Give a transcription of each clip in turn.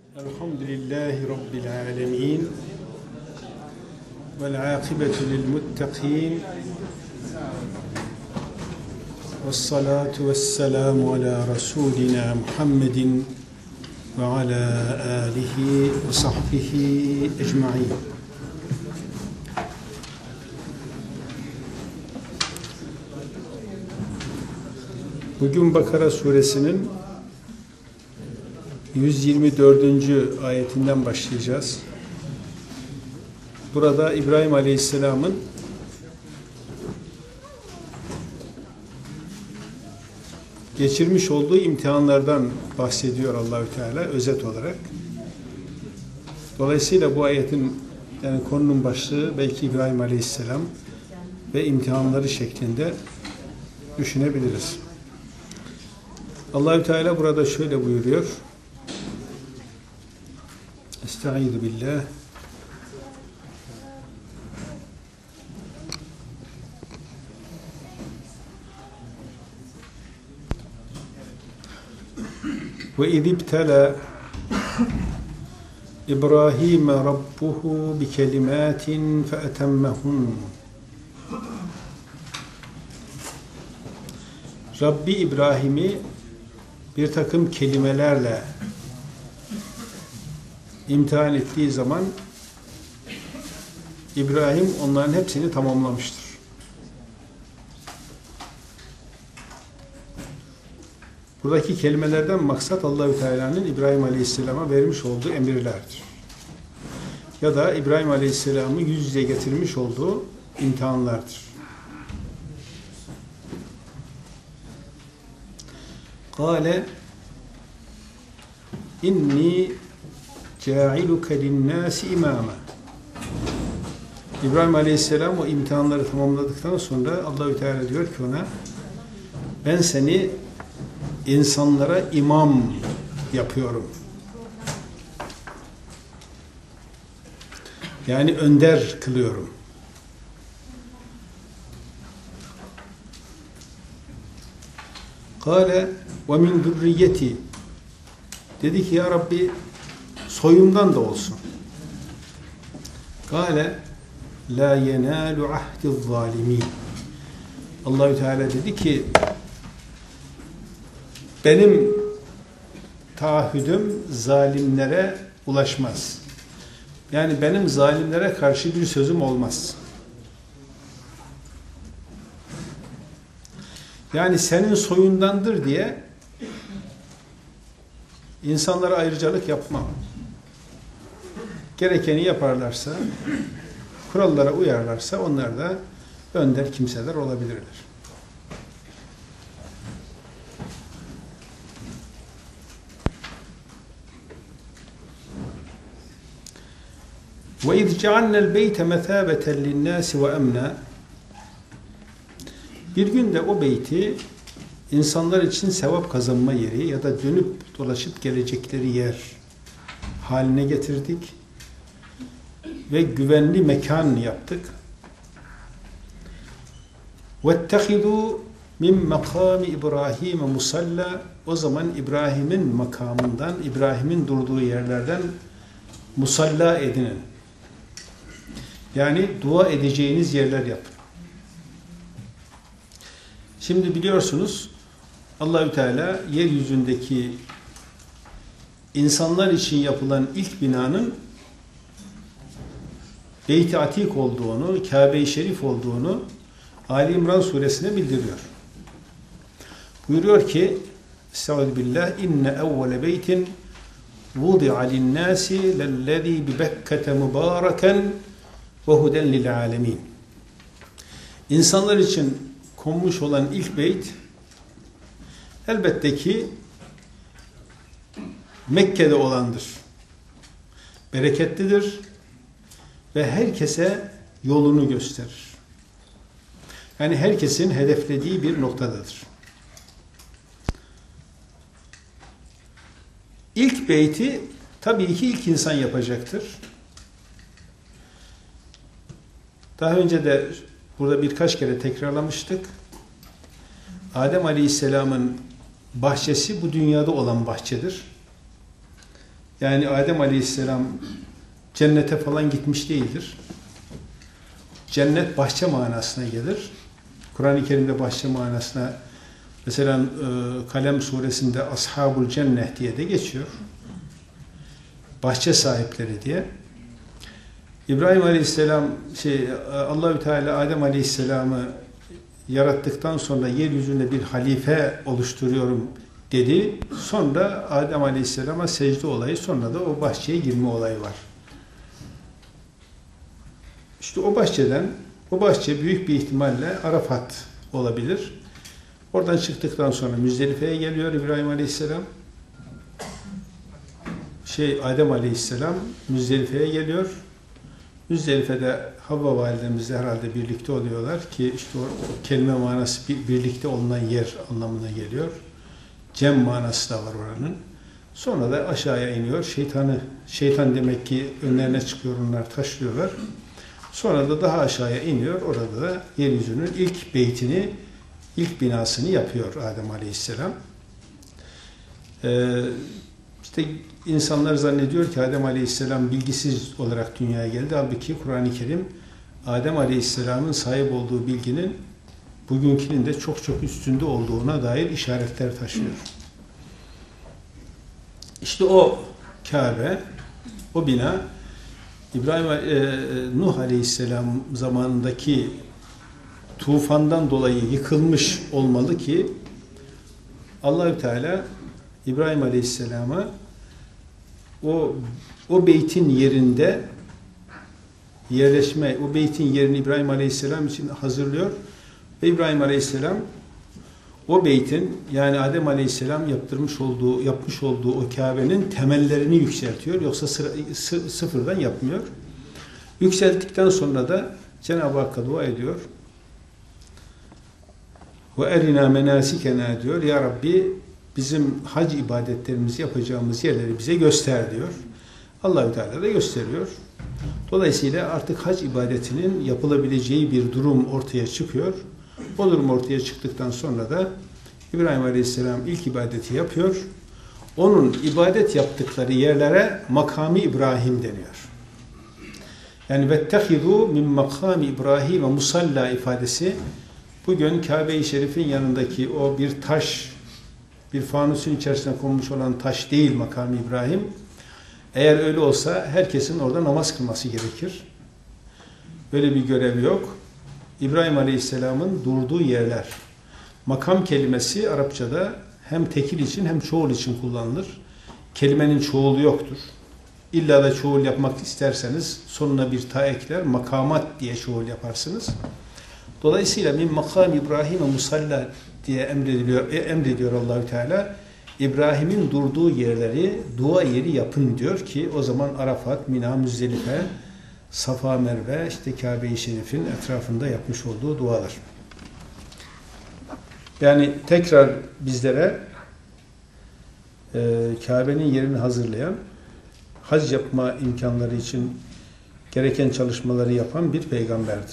Elhamdülillahi Rabbil alemin. Vel âkıbetu lil muttaqin. Vessalatu vesselamu ala Resulina Muhammedin ve ala alihi ve sahbihi ecma'in. Bugün Bakara suresinin 124. ayetinden başlayacağız. Burada İbrahim Aleyhisselam'ın geçirmiş olduğu imtihanlardan bahsediyor Allahü Teala özet olarak. Dolayısıyla bu ayetin konunun başlığı belki İbrahim Aleyhisselam ve imtihanları şeklinde düşünebiliriz. Allahü Teala burada şöyle buyuruyor. Estaizu billah. Ve izibtela İbrahim Rabbuhu bi kelimatin fe etemmehun. Rabbi İbrahim'i bir takım kelimelerle imtihan ettiği zaman İbrahim onların hepsini tamamlamıştır. Buradaki kelimelerden maksat Allahü Teala'nın İbrahim Aleyhisselam'a vermiş olduğu emirlerdir. Ya da İbrahim Aleyhisselam'ı yüz yüze getirmiş olduğu imtihanlardır. Kâle inni câ'iluke linnâsi imâme. İbrahim Aleyhisselam o imtihanları tamamladıktan sonra Allahü Teala diyor ki ona, ben seni insanlara imam yapıyorum. Yani önder kılıyorum. Kâle ve min zürriyeti. Dedi ki ya Rabbi soyumdan da olsun. Kâle la yenâlu ahdiz zâlimîn. Allahü Teala dedi ki benim taahhüdüm zalimlere ulaşmaz. Yani benim zalimlere karşı bir sözüm olmaz. Yani senin soyundandır diye insanlara ayrıcalık yapmam. Gerekeni yaparlarsa, kurallara uyarlarsa onlar da önder kimseler olabilirler. وَاِذْ جَعَلْنَا الْبَيْتَ مَثَابَةً لِلنَّاسِ وَاَمْنًا. Bir gün de o beyti insanlar için sevap kazanma yeri ya da dönüp dolaşıp gelecekleri yer haline getirdik ve güvenli mekan yaptık. وَاتَّخِذُوا مِنْ مَقَامِ İbrahim musalla. O zaman İbrahim'in makamından, İbrahim'in durduğu yerlerden musalla edinin. Yani dua edeceğiniz yerler yapın. Şimdi biliyorsunuz Allahü Teala yeryüzündeki insanlar için yapılan ilk binanın Beyt-i Atik olduğunu, Kabe-i Şerif olduğunu Ali İmran suresine bildiriyor. Buyuruyor ki Estağfirullah inne evvele beytin vudi'a linnâsi lellezî bibekkete mübâreken ve huden lil âlemîn. İnsanlar için konmuş olan ilk beyt elbette ki Mekke'de olandır. Bereketlidir ve herkese yolunu gösterir. Yani herkesin hedeflediği bir noktadadır. İlk beyti tabii ki ilk insan yapacaktır. Daha önce de burada birkaç kere tekrarlamıştık. Adem Aleyhisselam'ın bahçesi bu dünyada olan bahçedir. Yani Adem Aleyhisselam cennete falan gitmiş değildir. Cennet bahçe manasına gelir. Kur'an-ı Kerim'de bahçe manasına, mesela Kalem suresinde Ashabul Cennet diye de geçiyor. Bahçe sahipleri diye. İbrahim Aleyhisselam Allahü Teala Adem Aleyhisselam'ı yarattıktan sonra yeryüzünde bir halife oluşturuyorum dedi. Sonra Adem Aleyhisselam'a secde olayı, sonra da o bahçeye girme olayı var. İşte o bahçe büyük bir ihtimalle Arafat olabilir. Oradan çıktıktan sonra Müzdelife'ye geliyor İbrahim Aleyhisselam. Adem Aleyhisselam Müzdelife'ye geliyor. Müzdelife'de Havva validemizle herhalde birlikte oluyorlar ki işte o kelime manası birlikte olunan yer anlamına geliyor. Cem manası da var oranın. Sonra da aşağıya iniyor. Şeytan demek ki önlerine çıkıyor, onlar taşlıyorlar. Sonra da daha aşağıya iniyor. Orada da yeryüzünün ilk beytini, ilk binasını yapıyor Adem Aleyhisselam. İşte insanlar zannediyor ki Adem Aleyhisselam bilgisiz olarak dünyaya geldi. Halbuki Kur'an-ı Kerim Adem Aleyhisselam'ın sahip olduğu bilginin bugünkünün de çok çok üstünde olduğuna dair işaretler taşıyor. İşte o Kabe, o bina Nuh Aleyhisselam zamanındaki tufandan dolayı yıkılmış olmalı ki Allahü Teala İbrahim Aleyhisselam'a o beytin yerinde yerleşme, o beytin yerini İbrahim Aleyhisselam için hazırlıyor ve İbrahim Aleyhisselam o beytin, yani Adem Aleyhisselam yapmış olduğu o Kabe'nin temellerini yükseltiyor. Yoksa sıfırdan yapmıyor. Yükselttikten sonra da Cenab-ı Hakk'a dua ediyor. Ve erina menasikena diyor. Ya Rabbi, bizim hac ibadetlerimizi yapacağımız yerleri bize göster diyor. Allah-u Teala da gösteriyor. Dolayısıyla artık hac ibadetinin yapılabileceği bir durum ortaya çıkıyor. O durum ortaya çıktıktan sonra da İbrahim Aleyhisselam ilk ibadeti yapıyor. Onun ibadet yaptıkları yerlere makami İbrahim deniyor. Yani vettehidu min makami İbrahim ve musalla ifadesi bugün Kabe-i Şerif'in yanındaki o bir taş, bir fanusun içerisine konmuş olan taş değil makami İbrahim. Eğer öyle olsa herkesin orada namaz kılması gerekir. Böyle bir görev yok. İbrahim Aleyhisselam'ın durduğu yerler. Makam kelimesi Arapçada hem tekil için hem çoğul için kullanılır. Kelimenin çoğulu yoktur. İlla da çoğul yapmak isterseniz sonuna bir ta ekler, makamat diye çoğul yaparsınız. Dolayısıyla min makam İbrahim'e musalla diye emrediyor Allahü Teala. İbrahim'in durduğu yerleri dua yeri yapın diyor ki o zaman Arafat, Mina, Müzdelife, Safa, Merve, işte Kabe-i Şerif'in etrafında yapmış olduğu dualar. Yani tekrar bizlere Kabe'nin yerini hazırlayan, hac yapma imkanları için gereken çalışmaları yapan bir peygamberdir.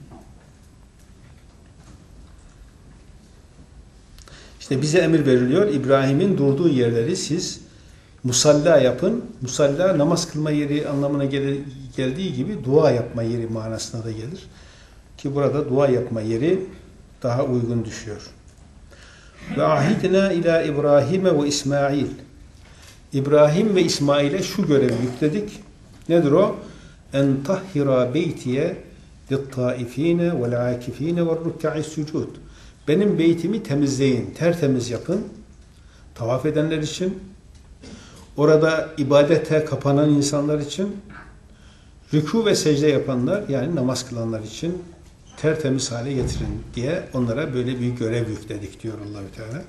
İşte bize emir veriliyor, İbrahim'in durduğu yerleri siz musalla yapın. Musalla namaz kılma yeri anlamına geldiği gibi dua yapma yeri manasına da gelir. Ki burada dua yapma yeri daha uygun düşüyor. Ve ahidna ila İbrahim ve İsmail. İbrahim ve İsmail'e şu görevi yükledik. Nedir o? En tahhira beytiye littaifine vel akifine ve rükka'i sucud. Benim beytimi temizleyin, tertemiz yapın. Tavaf edenler için, orada ibadete kapanan insanlar için, rükû ve secde yapanlar, yani namaz kılanlar için tertemiz hale getirin diye onlara böyle bir görev yükledik diyor Allahü Teala.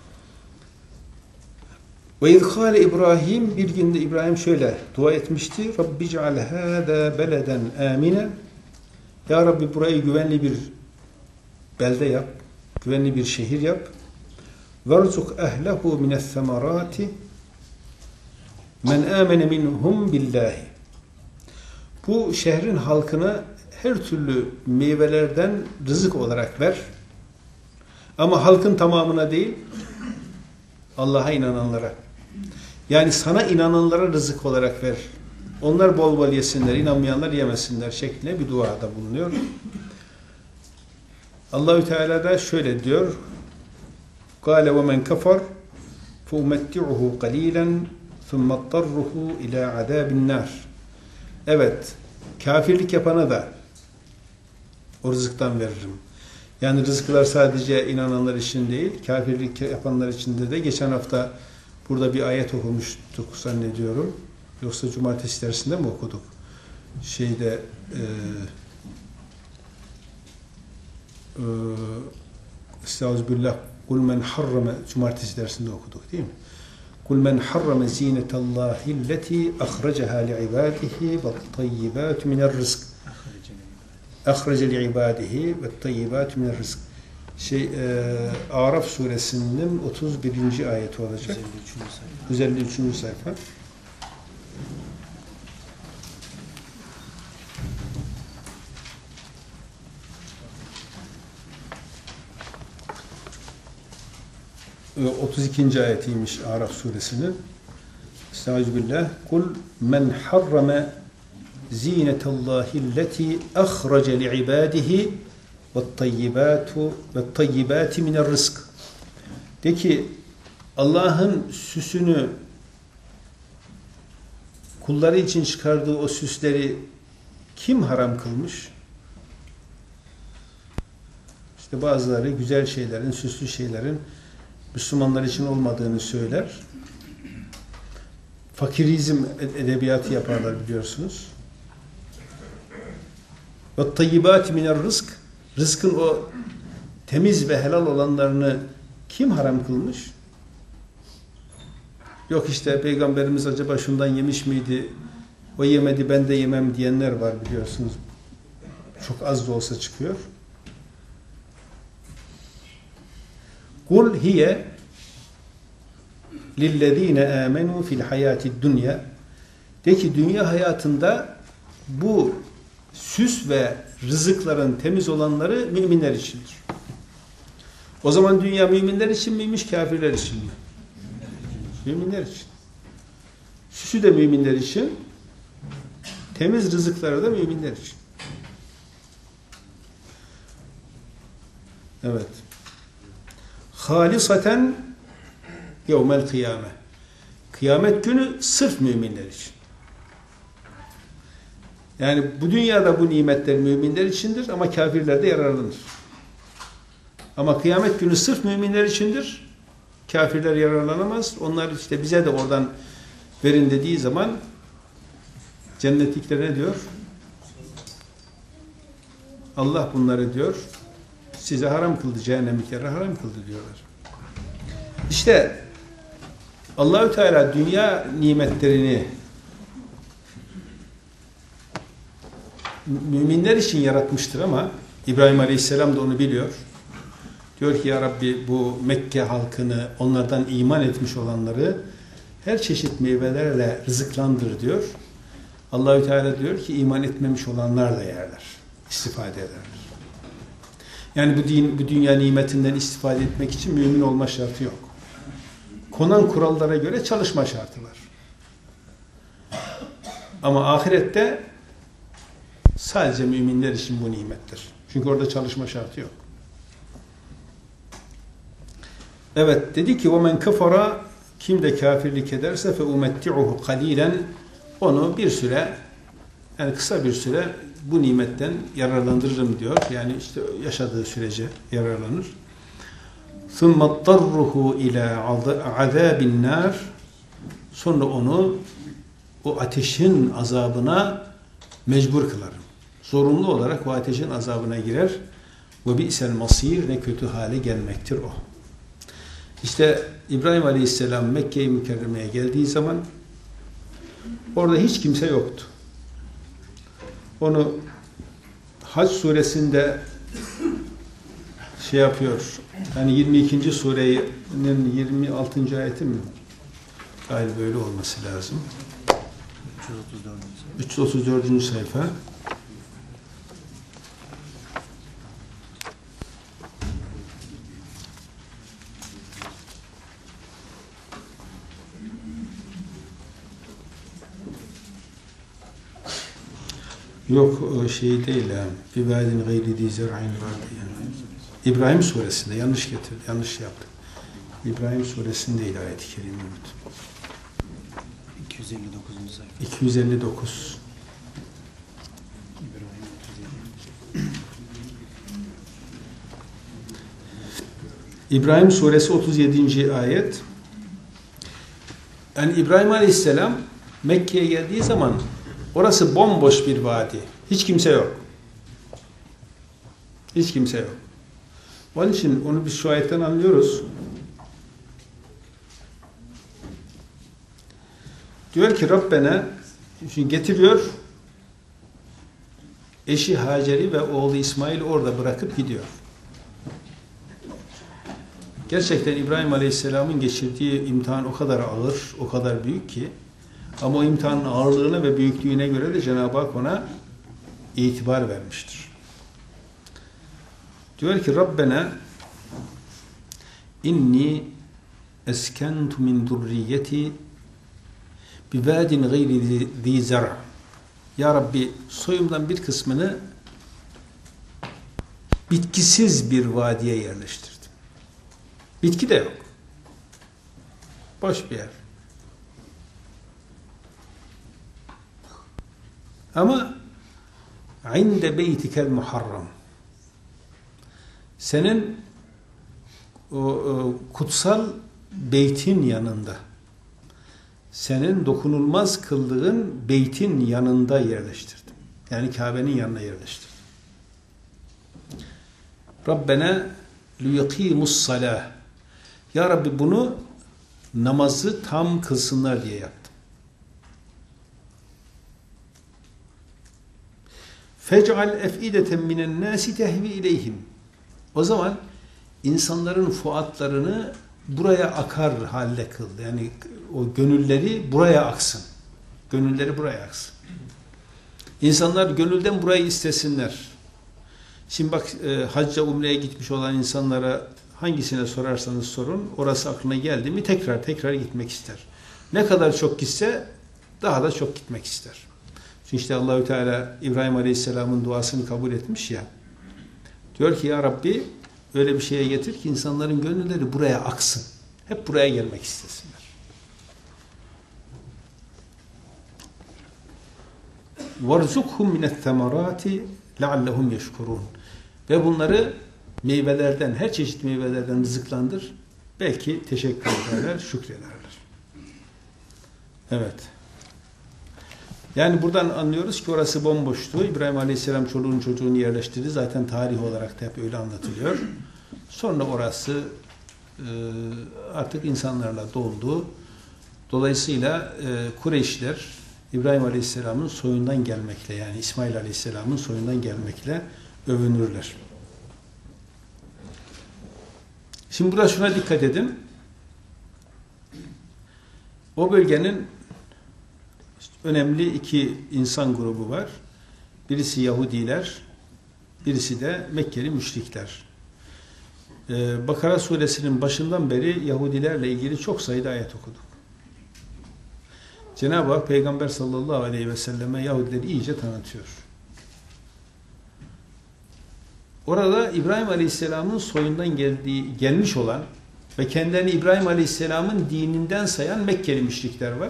Ve izkâle İbrahim, bir günde İbrahim şöyle dua etmişti. Rabbi ceal hâdâ beleden âmine. Ya Rabbi, burayı güvenli bir belde yap, güvenli bir şehir yap. Verzuk ehlehu mine's-semerâti men âmene minhum billahi. Bu şehrin halkına her türlü meyvelerden rızık olarak ver. Ama halkın tamamına değil, Allah'a inananlara. Yani sana inananlara rızık olarak ver. Onlar bol bol yesinler, inanmayanlar yemesinler şeklinde bir duada bulunuyor. Allahü Teala da şöyle diyor: "Kâle ve men kefer فَاُمَتِّعُهُ قَلِيلًا ثُمَّ اضْطَرُّهُ اِلَى عَذَابِ النَّارِ." Evet, kafirlik yapana da o rızıktan veririm. Yani rızıklar sadece inananlar için değil, kafirlik yapanlar için de geçen hafta burada bir ayet okumuştuk zannediyorum. Yoksa cumartesi dersinde mi okuduk? Estağfirullah. Kul men harrama, cumartesi dersinde okuduk değil mi? Kul men harrama zinetallahi allati akhrajaha li'ibadihi ve't-tayyibatu mine'r-rızk. Akhraca li'ibadihi ve't-tayyibatu mine'r-rızk. Araf suresinin 31. ayeti olacak. 153. sayfa. Ee, 32. ayetiymiş Araf suresinin. Estağfirullah. Kul men harrama zinetallahi allati akhraca li'ibadihi ve't-tayyibati mine'r-rızk. De ki, Allah'ın süsünü, kulları için çıkardığı o süsleri kim haram kılmış? İşte bazıları güzel şeylerin, süslü şeylerin Müslümanlar için olmadığını söyler. Fakirizm edebiyatı yaparlar biliyorsunuz. وَالطَّيِّبَاتِ مِنَ الرِّزْقِ. Rızkın o temiz ve helal olanlarını kim haram kılmış? Yok işte Peygamberimiz acaba şundan yemiş miydi? O yemedi ben de yemem diyenler var biliyorsunuz. Çok az da olsa çıkıyor. Kul hiye lillezine amenu fil hayatid dunya. De ki dünya hayatında bu süs ve rızıkların temiz olanları müminler içindir. O zaman dünya müminler için miymiş, kafirler için mi? Müminler için. Süsü de müminler için, temiz rızıkları da müminler için. Evet. Halisaten yevmel kıyame. Kıyamet günü sırf müminler için. Yani bu dünyada bu nimetler müminler içindir ama kafirler de yararlanır. Ama kıyamet günü sırf müminler içindir. Kafirler yararlanamaz. Onlar işte bize de oradan verin dediği zaman cennetlikler ne diyor? Allah bunları diyor size haram kıldı, cehennemliklere haram kıldı diyorlar. İşte Allahü Teala dünya nimetlerini müminler için yaratmıştır ama İbrahim Aleyhisselam da onu biliyor. Diyor ki ya Rabbi bu Mekke halkını, onlardan iman etmiş olanları her çeşit meyvelerle rızıklandır diyor. Allahü Teala diyor ki iman etmemiş olanlar da yerler, istifade ederler. Yani bu dünya nimetinden istifade etmek için mümin olma şartı yok. Konan kurallara göre çalışma şartı var. Ama ahirette sadece müminler için bu nimettir. Çünkü orada çalışma şartı yok. Evet, dedi ki وَمَنْ كَفَرَ kim de kafirlik ederse فَاُمَتِّعُهُ قَلِيلًا onu bir süre, yani kısa bir süre bu nimetten yararlandırırım diyor. Yani işte yaşadığı sürece yararlanır. ثُمَّ اضْطَرُّهُ اِلَى عَذَابِ النَّارِ sonra onu o ateşin azabına mecbur kılarım. Zorunlu olarak o ateşin azabına girer. وَبِئْسَ الْمَصِيرِ ne kötü hale gelmektir o. İşte İbrahim Aleyhisselam Mekke-i Mükerreme'ye geldiği zaman orada hiç kimse yoktu. Onu Hac suresinde şey yapıyor. Yani 22. surenin 26. ayeti mi? Galiba böyle olması lazım. 334. sayfa. Yok o şey değil yani. İbadin gayri di zer'in vardı yani. İbrahim suresinde yanlış getirdi. Yanlış yaptı. İbrahim suresindeydi ayet-i kerime. 259. sayfa. 259. İbrahim 37. İbrahim suresi 37. ayet. Yani İbrahim Aleyhisselam Mekke'ye geldiği zaman orası bomboş bir vadi. Hiç kimse yok. Hiç kimse yok. Onun için onu biz şu ayetten anlıyoruz. Diyor ki Rabbena, şimdi getiriyor, eşi Hacer'i ve oğlu İsmail orada bırakıp gidiyor. Gerçekten İbrahim Aleyhisselam'ın geçirdiği imtihan o kadar ağır, o kadar büyük ki, ama o imtihanın ağırlığına ve büyüklüğüne göre de Cenab-ı Hak ona itibar vermiştir. Diyor ki Rabbena inni eskentu min zurriyeti bivadin gayri zi zar'. Ya Rabbi, soyumdan bir kısmını bitkisiz bir vadiye yerleştirdim. Bitki de yok. Boş bir yer. Ama inde beytikel muharram. Senin o kutsal beytin yanında, senin dokunulmaz kıldığın beytin yanında yerleştirdim. Yani Kabe'nin yanına yerleştirdim. Rabbena liyukimus salah. Ya Rabbi, bunu namazı tam kılsınlar diye yaptım. Fec'al ef'ideten minen nasi tehvi ileyhim. O zaman insanların fuatlarını buraya akar halde kıldı. Yani o gönülleri buraya aksın. Gönülleri buraya aksın. İnsanlar gönülden burayı istesinler. Şimdi bak, hacca umreye gitmiş olan insanlara hangisine sorarsanız sorun, orası aklına geldi mi tekrar gitmek ister. Ne kadar çok gitse daha da çok gitmek ister. Çünkü işte Allahü Teala İbrahim Aleyhisselam'ın duasını kabul etmiş ya. Diyor ki ya Rabbi, öyle bir şeye getir ki insanların gönülleri buraya aksın. Hep buraya gelmek istesinler. وَرْزُقْهُمْ مِنَ الثَّمَرَاتِ لَعَلَّهُمْ يَشْكُرُونَ. Ve bunları meyvelerden, her çeşit meyvelerden rızıklandır. Belki teşekkür ederler, şükrederler. Evet. Yani buradan anlıyoruz ki orası bomboştu. İbrahim Aleyhisselam çoluğun çocuğunu yerleştirdi. Zaten tarih olarak da hep öyle anlatılıyor. Sonra orası artık insanlarla doldu. Dolayısıyla Kureyşler İbrahim Aleyhisselam'ın soyundan gelmekle, yani İsmail Aleyhisselam'ın soyundan gelmekle övünürler. Şimdi burada şuna dikkat edin. O bölgenin önemli iki insan grubu var. Birisi Yahudiler, birisi de Mekkeli müşrikler. Bakara suresinin başından beri Yahudilerle ilgili çok sayıda ayet okuduk. Cenab-ı Hak Peygamber sallallahu aleyhi ve selleme Yahudileri iyice tanıtıyor. Orada İbrahim Aleyhisselam'ın soyundan gelmiş olan ve kendilerini İbrahim Aleyhisselam'ın dininden sayan Mekkeli müşrikler var.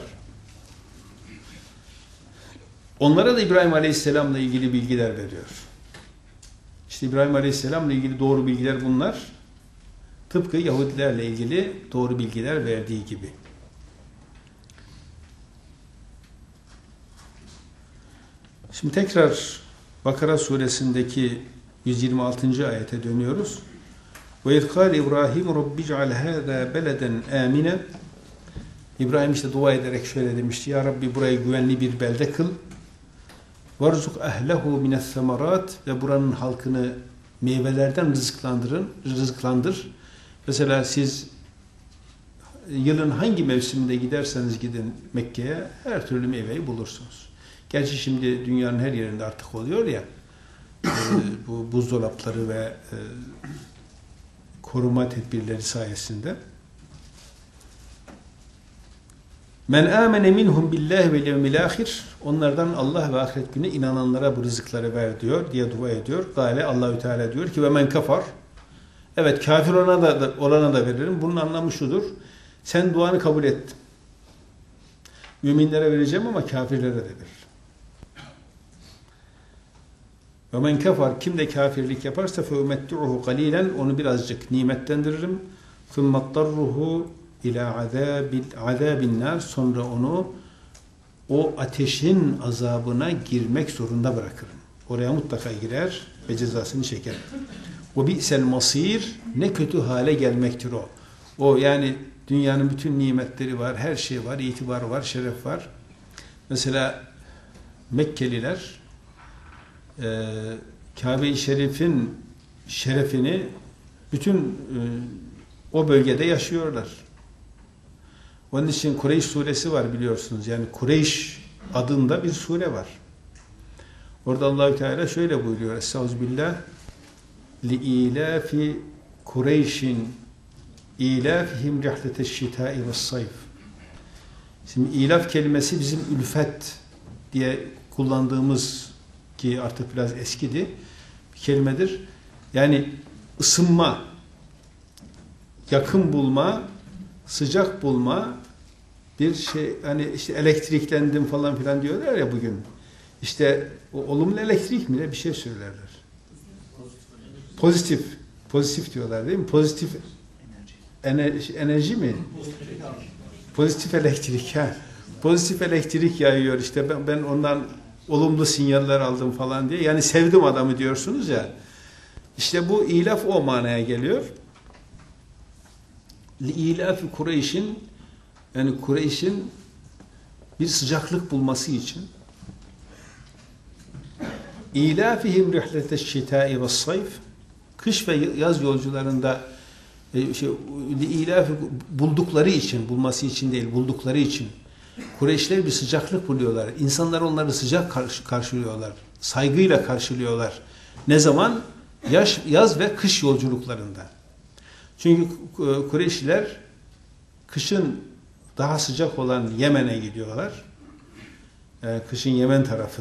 Onlara da İbrahim Aleyhisselam'la ilgili bilgiler veriyor. İşte İbrahim Aleyhisselam'la ilgili doğru bilgiler bunlar. Tıpkı Yahudilerle ilgili doğru bilgiler verdiği gibi. Şimdi tekrar Bakara suresindeki 126. ayete dönüyoruz. Ve izkâl İbrahim Rabbic'al hâzâ beleden âmine. İbrahim işte dua ederek şöyle demişti. Ya Rabbi, burayı güvenli bir belde kıl. Varzuk ehlehu mine's-semerat, ve buranın halkını meyvelerden rızıklandır. Mesela siz yılın hangi mevsiminde giderseniz gidin Mekke'ye, her türlü meyveyi bulursunuz. Gerçi şimdi dünyanın her yerinde artık oluyor ya, bu buzdolapları ve koruma tedbirleri sayesinde. Men amene minhum billahi vel yevmil ahir. Onlardan Allah ve ahiret gününe inananlara bu rızıkları ver diyor diye dua ediyor. Gale Allahü Teala diyor ki ve men kafar. Evet, kafir olana da veririm. Bunun anlamı şudur. Sen duanı kabul ettin. Müminlere vereceğim ama kafirlere de veririm. Ve men kafar, kim de kafirlik yaparsa fe umettu'uhu qalilan, onu birazcık nimetlendiririm. Thummattarruhu ila azabin nar, sonra onu o ateşin azabına girmek zorunda bırakırım. Oraya mutlaka girer ve cezasını çeker. O bi'sel masir, ne kötü hale gelmektir o. O yani dünyanın bütün nimetleri var, her şey var, itibar var, şeref var. Mesela Mekkeliler Kabe-i Şerif'in şerefini bütün o bölgede yaşıyorlar. Onun için Kureyş suresi var biliyorsunuz. Yani Kureyş adında bir sure var. Orada Allahü Teala şöyle buyuruyor. Estağfirullah. لِإِيلَافِ Kureyş'in İlafihim rihleteşşitâi ve's-sayf. Şimdi ilaf kelimesi bizim ülfet diye kullandığımız, ki artık biraz eskidi, bir kelimedir. Yani ısınma, yakın bulma, sıcak bulma, bir şey, hani işte elektriklendim falan filan diyorlar ya bugün. İşte o olumlu elektrik mi ne bir şey söylerler. Pozitif diyorlar değil mi? Pozitif enerji mi? Pozitif elektrik. Pozitif elektrik yayıyor işte, ben ondan olumlu sinyaller aldım falan diye. Yani sevdim adamı diyorsunuz ya. İşte bu ilaf o manaya geliyor. İlaf-ı Kureyş'in, yani Kureyş'in bir sıcaklık bulması için İlafihim rihleteşşitâi ve's-sayf, kış ve yaz yolcularında buldukları için, bulması için değil, buldukları için Kureyşler bir sıcaklık buluyorlar. İnsanlar onları sıcak karşılıyorlar. Saygıyla karşılıyorlar. Ne zaman? Yaz ve kış yolculuklarında. Çünkü Kureyşliler kışın daha sıcak olan Yemen'e gidiyorlar. Kışın Yemen tarafı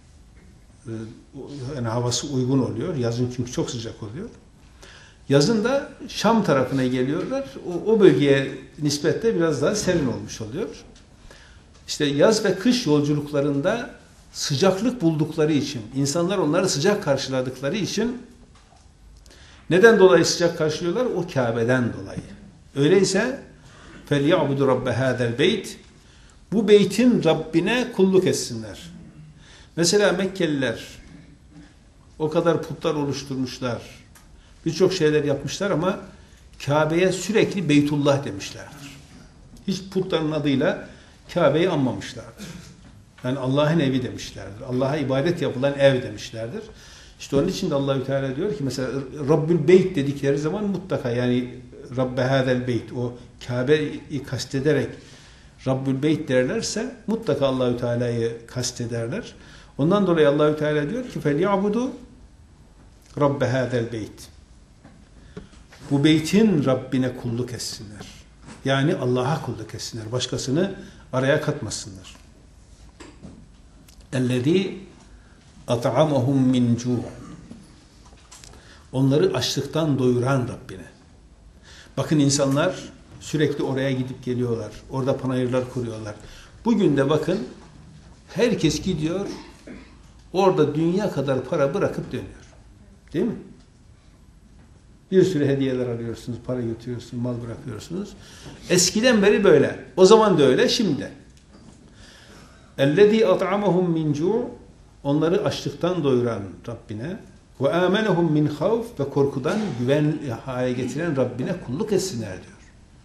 yani havası uygun oluyor. Yazın çünkü çok sıcak oluyor. Yazın da Şam tarafına geliyorlar. O bölgeye nispetle biraz daha serin olmuş oluyor. İşte yaz ve kış yolculuklarında sıcaklık buldukları için, insanlar onları sıcak karşıladıkları için, neden dolayı sıcak karşılıyorlar? O Kabe'den dolayı. Öyleyse فَلْيَعْبُدُ رَبَّ هَذَا الْبَيْتِ, bu beytin Rabbine kulluk etsinler. Mesela Mekkeliler o kadar putlar oluşturmuşlar, birçok şeyler yapmışlar ama Kabe'ye sürekli Beytullah demişlerdir. Hiç putların adıyla Kabe'yi anmamışlardır. Yani Allah'ın evi demişlerdir. Allah'a ibadet yapılan ev demişlerdir. İşte onun için de Allahü Teala diyor ki mesela Rabbül Beyt dedikleri zaman mutlaka, yani Rabbe Hâzel Beyt, o Kabe'yi kastederek Rabbül Beyt derlerse mutlaka Allahü Teala'yı kastederler. Ondan dolayı Allahü Teala diyor ki فَلْيَعْبُدُوا Rabbe Hâzel Beyt. Bu beytin Rabbine kulluk etsinler. Yani Allah'a kulluk etsinler. Başkasını araya katmasınlar. اَلَّذ۪ي اَطْعَمَهُمْ مِنْ جُوعٍ. Onları açlıktan doyuran Rabbine. Bakın insanlar sürekli oraya gidip geliyorlar. Orada panayırlar kuruyorlar. Bugün de bakın herkes gidiyor, orada dünya kadar para bırakıp dönüyor. Değil mi? Bir sürü hediyeler alıyorsunuz, para götürüyorsunuz, mal bırakıyorsunuz. Eskiden beri böyle. O zaman da öyle, şimdi de. اَلَّذ۪ي اَطْعَمَهُمْ مِنْ جُوعٍ. Onları açlıktan doyuran Rabbine. وَاَمَنَهُمْ مِنْ خَوْفٍ. Ve korkudan güvenli hale getiren Rabbine kulluk etsinler diyor.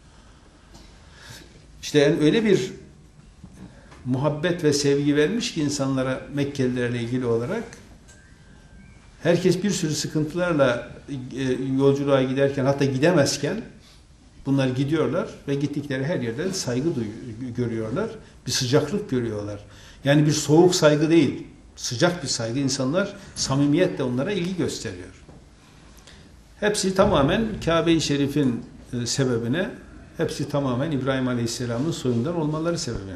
İşte yani öyle bir muhabbet ve sevgi vermiş ki insanlara, Mekkelilerle ilgili olarak, herkes bir sürü sıkıntılarla yolculuğa giderken, hatta gidemezken bunlar gidiyorlar ve gittikleri her yerde saygı görüyorlar. Bir sıcaklık görüyorlar. Yani bir soğuk saygı değil, sıcak bir saygı. İnsanlar samimiyetle onlara ilgi gösteriyor. Hepsi tamamen Kabe-i Şerif'in sebebine hepsi tamamen İbrahim Aleyhisselam'ın soyundan olmaları sebebiyle.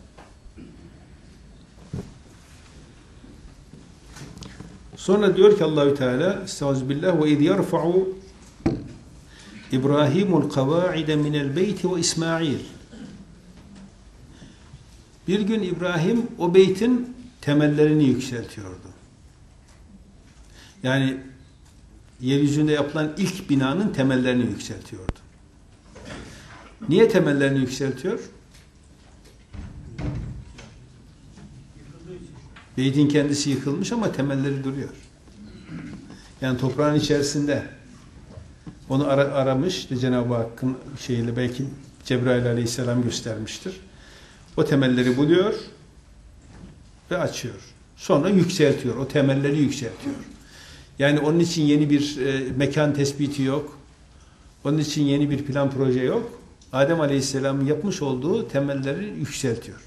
Sonra diyor ki Allahü Teala Estağfirullah ve iz yerfa'u İbrahimul kavaide minel beyti ve İsmail. Bir gün İbrahim o beytin temellerini yükseltiyordu. Yani yeryüzünde yapılan ilk binanın temellerini yükseltiyordu. Niye temellerini yükseltiyor? Beytin kendisi yıkılmış ama temelleri duruyor. Yani toprağın içerisinde onu aramış, işte Cenab-ı Hakk'ın şeyiyle belki Cebrail Aleyhisselam göstermiştir. O temelleri buluyor ve açıyor. Sonra yükseltiyor. O temelleri yükseltiyor. Yani onun için yeni bir mekan tespiti yok. Onun için yeni bir plan proje yok. Adem Aleyhisselam'ın yapmış olduğu temelleri yükseltiyor.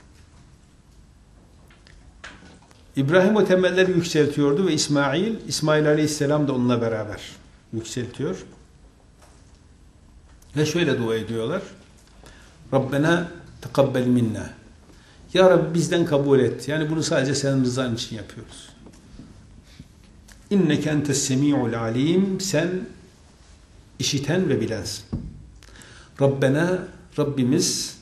İbrahim o temelleri yükseltiyordu ve İsmail Aleyhisselam da onunla beraber yükseltiyor. Ve şöyle dua ediyorlar. Rabbena tekabbel minna. Ya Rabbi bizden kabul et. Yani bunu sadece senin rızan için yapıyoruz. İnneke entes semi'ul alim. Sen işiten ve bilensin. Rabbena, Rabbimiz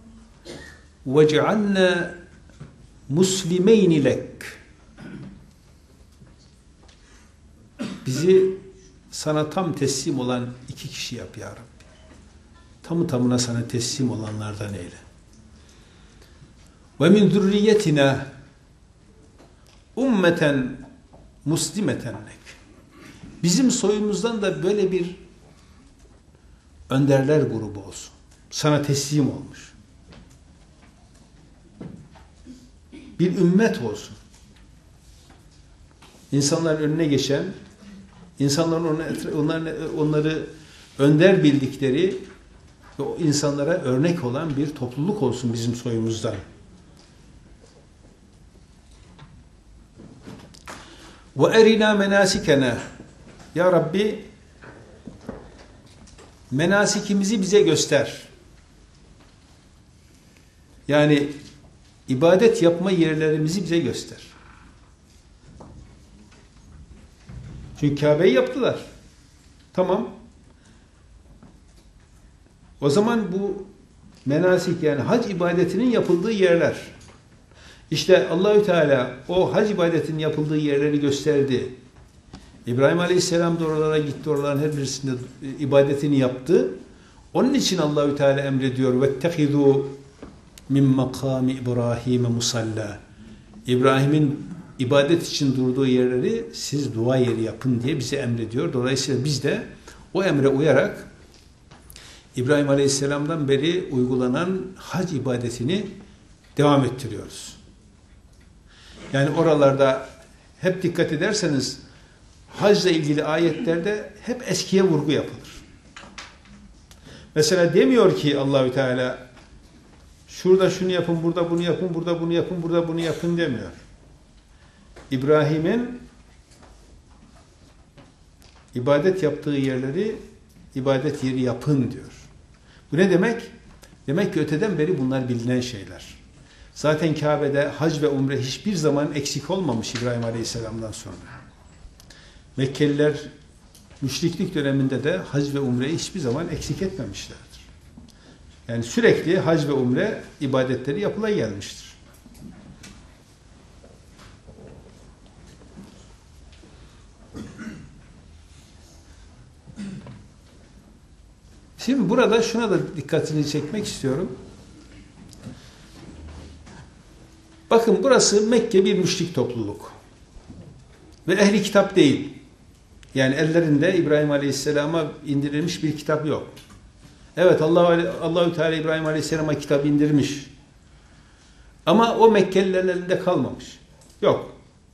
vece'alna muslimeyni lek. Bizi sana tam teslim olan iki kişi yap ya Rabbi. Tamı tamına sana teslim olanlardan eyle. Ve min zürriyetina ummeten muslimeten lek. Bizim soyumuzdan da böyle bir önderler grubu olsun. Sana teslim olmuş. Bir ümmet olsun. İnsanların önüne geçen, insanların onları önder bildikleri ve o insanlara örnek olan bir topluluk olsun bizim soyumuzdan. Ve erina menasikena. Ya Rabbi menasikimizi bize göster. Yani ibadet yapma yerlerimizi bize göster. Çünkü Kabe'yi yaptılar. Tamam. O zaman bu menasik yani hac ibadetinin yapıldığı yerler. İşte Allahü Teala o hac ibadetinin yapıldığı yerleri gösterdi. İbrahim Aleyhisselam da oralara gitti, oraların her birisinde ibadetini yaptı. Onun için Allahü Teala emrediyor vettehizu min makami İbrahim musalla. İbrahim'in ibadet için durduğu yerleri siz dua yeri yapın diye bize emrediyor. Dolayısıyla biz de o emre uyarak İbrahim Aleyhisselam'dan beri uygulanan hac ibadetini devam ettiriyoruz. Yani oralarda hep dikkat ederseniz hacla ilgili ayetlerde hep eskiye vurgu yapılır. Mesela demiyor ki Allahü Teala şurada şunu yapın, burada bunu yapın, burada bunu yapın, burada bunu yapın demiyor. İbrahim'in ibadet yaptığı yerleri ibadet yeri yapın diyor. Bu ne demek? Demek ki öteden beri bunlar bilinen şeyler. Zaten Kabe'de hac ve umre hiçbir zaman eksik olmamış İbrahim Aleyhisselam'dan sonra. Mekkeliler müşriklik döneminde de hac ve umreyi hiçbir zaman eksik etmemişlerdir. Yani sürekli hac ve umre ibadetleri yapıla gelmiştir. Şimdi burada şuna da dikkatini çekmek istiyorum. Bakın burası Mekke bir müşrik topluluk. Ve ehli kitap değil. Yani ellerinde İbrahim Aleyhisselam'a indirilmiş bir kitap yok. Evet Allahü Teala İbrahim Aleyhisselam'a kitap indirmiş. Ama o Mekkelilerin elinde kalmamış. Yok.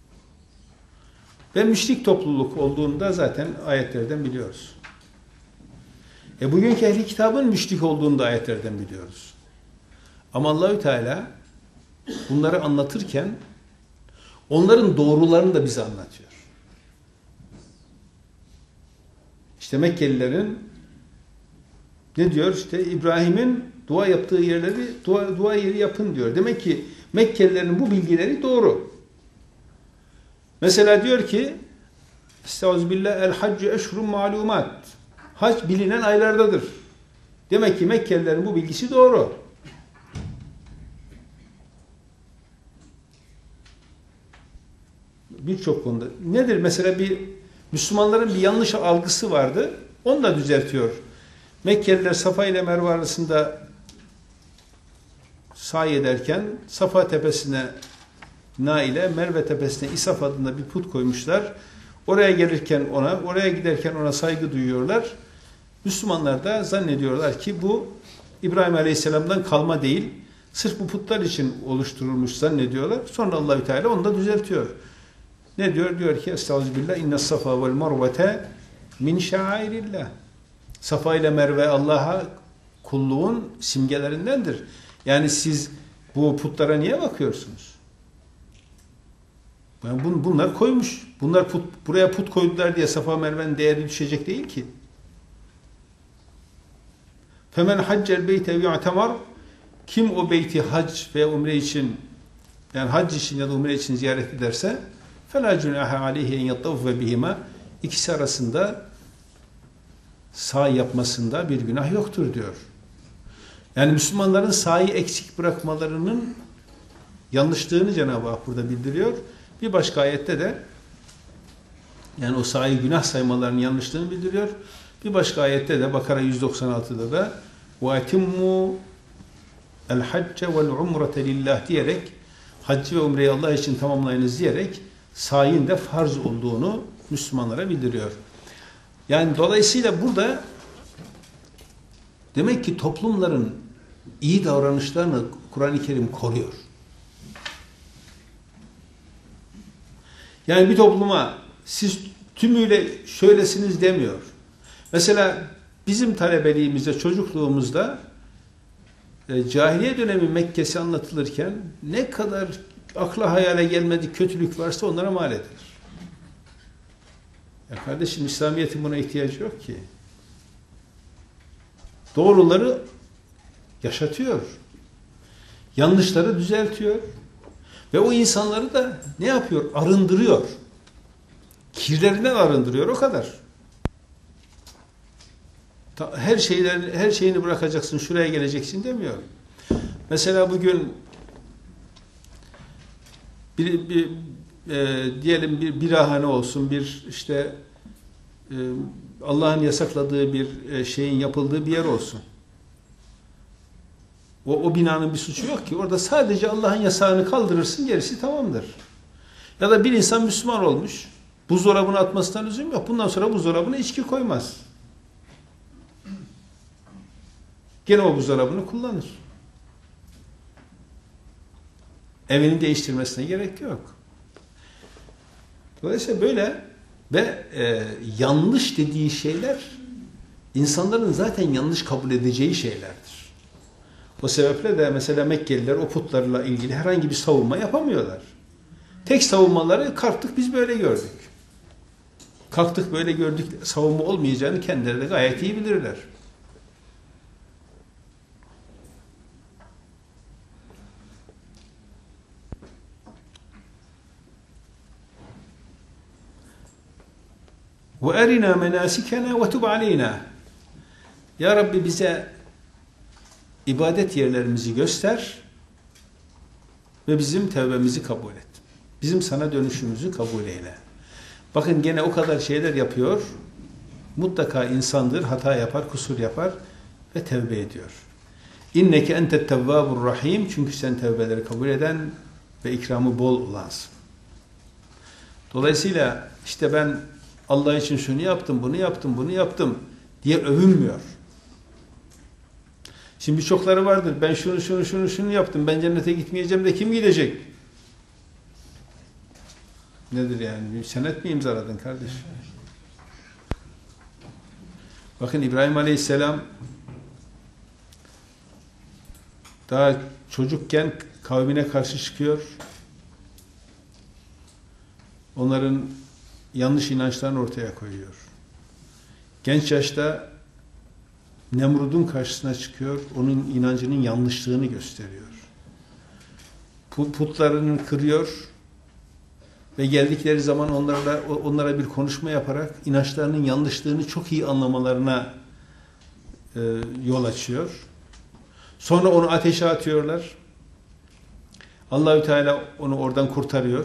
Ve müşrik topluluk olduğunda zaten ayetlerden biliyoruz. Bugünkü ehli kitabın müşrik olduğunu da ayetlerden biliyoruz. Ama Allahü Teala bunları anlatırken onların doğrularını da bize anlatıyor. İşte Mekkelilerin Ne diyor? İşte İbrahim'in dua yaptığı yerleri dua yeri yapın diyor. Demek ki Mekkelilerin bu bilgileri doğru. Mesela diyor ki Estağfirullah el haccu eşhurun malumat. Hac bilinen aylardadır. Demek ki Mekkelilerin bu bilgisi doğru. Birçok konuda. Nedir? Mesela Müslümanların bir yanlış algısı vardı. Onu da düzeltiyor. Mekkeliler Safa ile Merve arasında sa'i ederken Safa tepesine Na ile Merve tepesine İsaf adında bir put koymuşlar. Oraya gelirken oraya giderken ona saygı duyuyorlar. Müslümanlar da zannediyorlar ki bu İbrahim Aleyhisselam'dan kalma değil, sırf bu putlar için oluşturulmuş zannediyorlar. Sonra Allahü Teala onu da düzeltiyor. Ne diyor? Diyor ki Estağfirullah inne safa vel marvete min şairillah. Safa ile Merve Allah'a kulluğun simgelerindendir. Yani siz bu putlara niye bakıyorsunuz? Yani bunlar koymuş. Bunlar buraya put koydular diye Safa Merve'nin değeri düşecek değil ki. Femen haccel beyte yu'temar, kim o beyti hac ve umre için, yani hac için ya da umre için ziyaret ederse فَلَا جُنَاهَ عَلَيْهِ اَنْ يَطَّوْفَ بِهِمَا, ikisi arasında sa'i yapmasında bir günah yoktur diyor. Yani Müslümanların sa'i eksik bırakmalarının yanlışlığını Cenab-ı Hak burada bildiriyor. Bir başka ayette de yani o sa'i günah saymalarının yanlışlığını bildiriyor. Bir başka ayette de Bakara 196'da da وَاَتِمُّوا الْحَجَّ وَالْعُمْرَةَ لِلّٰهِ diyerek haccı ve umreyi Allah için tamamlayınız diyerek sa'in de farz olduğunu Müslümanlara bildiriyor. Yani dolayısıyla burada demek ki toplumların iyi davranışlarını Kur'an-ı Kerim koruyor. Yani bir topluma siz tümüyle şöylesiniz demiyor. Mesela bizim talebeliğimizde, çocukluğumuzda cahiliye dönemi Mekke'si anlatılırken ne kadar akla hayale gelmedik kötülük varsa onlara mal edilir. Ya kardeşim, İslamiyet'in buna ihtiyacı yok ki. Doğruları yaşatıyor. Yanlışları düzeltiyor. Ve o insanları da ne yapıyor? Arındırıyor. Kirlerinden arındırıyor, o kadar. Her şeyini bırakacaksın, şuraya geleceksin demiyor. Mesela bugün diyelim bir birahane olsun, bir işte Allah'ın yasakladığı bir şeyin yapıldığı bir yer olsun. O binanın bir suçu yok ki. Orada sadece Allah'ın yasağını kaldırırsın, gerisi tamamdır. Ya da bir insan Müslüman olmuş, buzdolabına atmasından lüzum yok. Bundan sonra buzdolabına içki koymaz. Gene o buzdolabını kullanır. Evini değiştirmesine gerek yok. Dolayısıyla böyle ve yanlış dediği şeyler insanların zaten yanlış kabul edeceği şeylerdir. O sebeple de mesela Mekkeliler o putlarla ilgili herhangi bir savunma yapamıyorlar. Tek savunmaları kalktık biz böyle gördük. Kalktık böyle gördük savunma olmayacağını kendileri de gayet iyi bilirler. وَاَرِنَا مَنَاسِكَنَا وَتُبْ عَلَيْنَا. Ya Rabbi, bize ibadet yerlerimizi göster ve bizim tevbemizi kabul et. Bizim sana dönüşümüzü kabul eyle. Bakın gene o kadar şeyler yapıyor. Mutlaka insandır, hata yapar, kusur yapar ve tevbe ediyor. İnneke entet tevvabur rahim. Çünkü sen tevbeleri kabul eden ve ikramı bol olansın. Dolayısıyla işte ben Allah için şunu yaptım, bunu yaptım, bunu yaptım diye övünmüyor. Şimdi birçokları vardır. Ben şunu yaptım. Ben cennete gitmeyeceğim de kim gidecek? Nedir yani? Bir senet mi imzaladın kardeş? Bakın İbrahim Aleyhisselam daha çocukken kavmine karşı çıkıyor. Onların yanlış inançlarını ortaya koyuyor. Genç yaşta Nemrud'un karşısına çıkıyor, onun inancının yanlışlığını gösteriyor. Putlarını kırıyor ve geldikleri zaman onlara bir konuşma yaparak inançlarının yanlışlığını çok iyi anlamalarına yol açıyor. Sonra onu ateşe atıyorlar. Allahü Teala onu oradan kurtarıyor.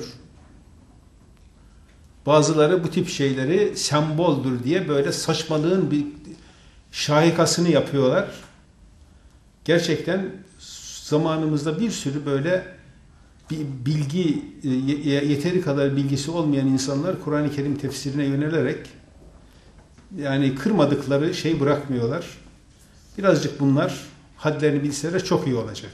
Bazıları bu tip şeyleri semboldür diye böyle saçmalığın bir şahikasını yapıyorlar. Gerçekten zamanımızda bir sürü böyle bir bilgi, yeteri kadar bilgisi olmayan insanlar Kur'an-ı Kerim tefsirine yönelerek yani kırmadıkları şey bırakmıyorlar. Birazcık bunlar hadlerini bilseler çok iyi olacak.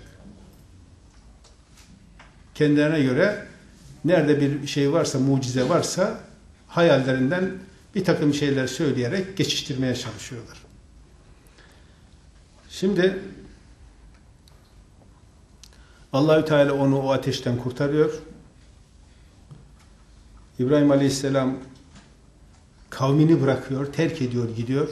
Kendilerine göre nerede bir şey varsa, mucize varsa hayallerinden bir takım şeyler söyleyerek geçiştirmeye çalışıyorlar. Şimdi Allahü Teala onu o ateşten kurtarıyor. İbrahim Aleyhisselam kavmini bırakıyor, terk ediyor, gidiyor.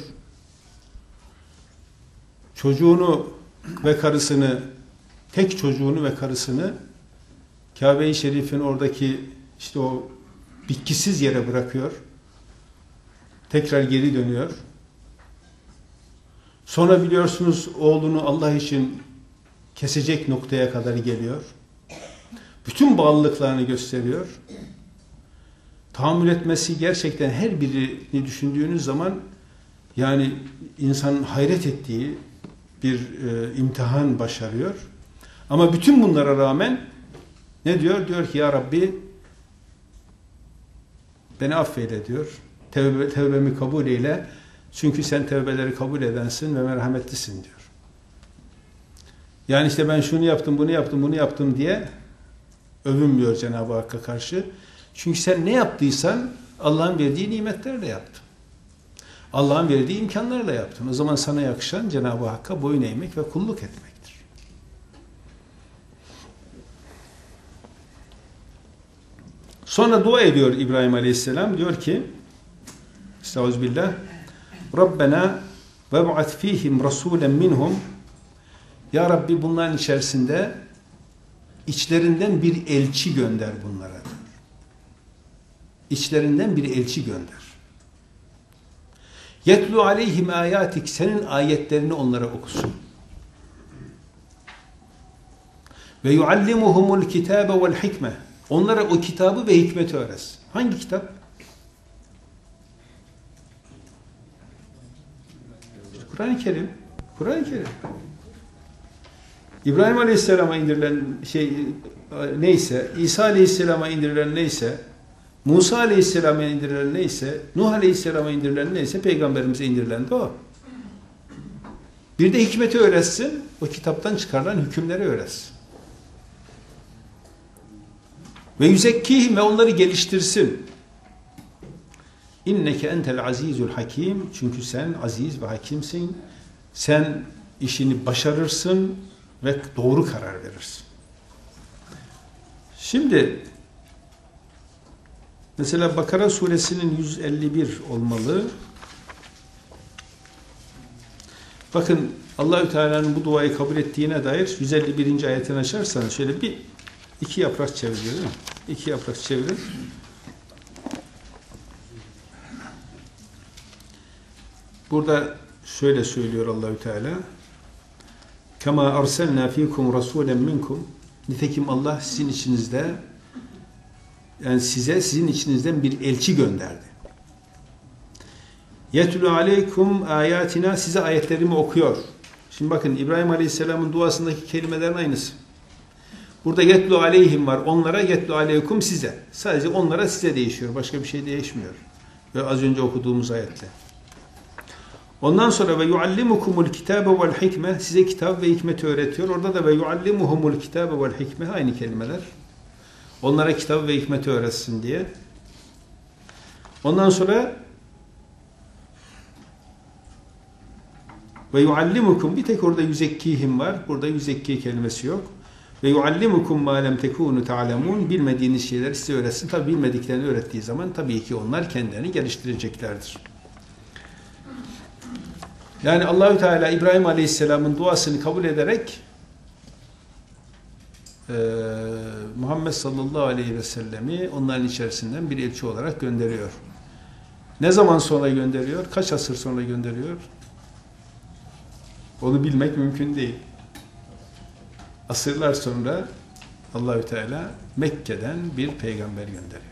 Çocuğunu ve karısını, tek çocuğunu ve karısını Kabe-i Şerif'in oradaki işte o bitkisiz yere bırakıyor. Tekrar geri dönüyor. Sonra biliyorsunuz oğlunu Allah için kesecek noktaya kadar geliyor. Bütün bağlılıklarını gösteriyor. Tahammül etmesi gerçekten her birini düşündüğünüz zaman yani insanın hayret ettiği bir imtihan başarıyor. Ama bütün bunlara rağmen ne diyor? Diyor ki ya Rabbi beni affeyle diyor. Tevbemi kabul eyle. Çünkü sen tevbeleri kabul edensin ve merhametlisin diyor. Yani işte ben şunu yaptım, bunu yaptım, bunu yaptım diye övünmüyor Cenab-ı Hakk'a karşı. Çünkü sen ne yaptıysan Allah'ın verdiği nimetlerle yaptın. Allah'ın verdiği imkanlarla yaptın. O zaman sana yakışan Cenab-ı Hakk'a boyun eğmek ve kulluk etmektir. Sonra dua ediyor İbrahim Aleyhisselam. Diyor ki Estağfirullah Rabbena veb'at fihim rasulen minhum Ya Rabbi bunların içerisinde içlerinden bir elçi gönder bunlara diyor. İçlerinden bir elçi gönder. Yetlu aleyhim ayatik senin ayetlerini onlara okusun. Ve yuallimuhumul kitabe vel hikme onlara o kitabı ve hikmeti öğretsin. Hangi kitap? Kur'an-ı Kerim. Kur'an-ı Kerim. İbrahim Aleyhisselam'a indirilen şey neyse, İsa Aleyhisselam'a indirilen neyse, Musa Aleyhisselam'a indirilen neyse, Nuh Aleyhisselam'a indirilen neyse, Peygamberimize indirilen de o. Bir de hikmeti öğretsin, o kitaptan çıkarılan hükümleri öğretsin. Ve yüzekkihim ve onları geliştirsin. İnneke entel azizul hakim. Çünkü sen aziz ve hakimsin. Sen işini başarırsın ve doğru karar verirsin. Şimdi mesela Bakara suresinin 151 olmalı. Bakın Allahü Teala'nın bu duayı kabul ettiğine dair 151. ayetini açarsanız şöyle iki yaprak çeviriyor değil mi? İki yaprak çevirin. Burada şöyle söylüyor Allahü Teala. Kema arsalna fikum rasulen minkum. Nitekim Allah sizin içinizde yani sizin içinizden bir elçi gönderdi. Yetlu aleykum ayatina size ayetlerimi okuyor. Şimdi bakın İbrahim Aleyhisselam'ın duasındaki kelimelerin aynısı. Burada yetlu aleyhim var. Onlara yetlu aleykum size. Sadece onlara size değişiyor. Başka bir şey değişmiyor. Ve az önce okuduğumuz ayette. Ondan sonra ve yuallimukumul kitabe vel hikme size kitap ve hikmeti öğretiyor. Orada da ve yuallimuhumul kitabe vel hikme aynı kelimeler. Onlara kitap ve hikmeti öğretsin diye. Ondan sonra ve yuallimukum bir tek orada yüzekkihim var. Burada yüzekki kelimesi yok. Ve yuallimukum ma lem tekunu ta'lemun bilmediğiniz şeyleri size öğretsin. Tabi bilmediklerini öğrettiği zaman tabii ki onlar kendilerini geliştireceklerdir. Yani Allahü Teala İbrahim Aleyhisselam'ın duasını kabul ederek Muhammed sallallahu aleyhi ve sellemi onların içerisinden bir elçi olarak gönderiyor. Ne zaman sonra gönderiyor? Kaç asır sonra gönderiyor? Onu bilmek mümkün değil. Asırlar sonra Allahü Teala Mekke'den bir peygamber gönderiyor.